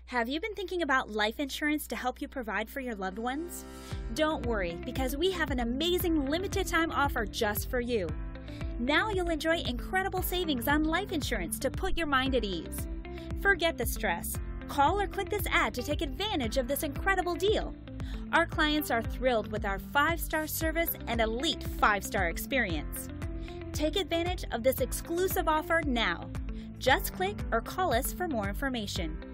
Have you been thinking about life insurance to help you provide for your loved ones? Don't worry, because we have an amazing limited time offer just for you. Now you'll enjoy incredible savings on life insurance to put your mind at ease. Forget the stress. Call or click this ad to take advantage of this incredible deal. Our clients are thrilled with our 5-star service and elite 5-star experience. Take advantage of this exclusive offer now. Just click or call us for more information.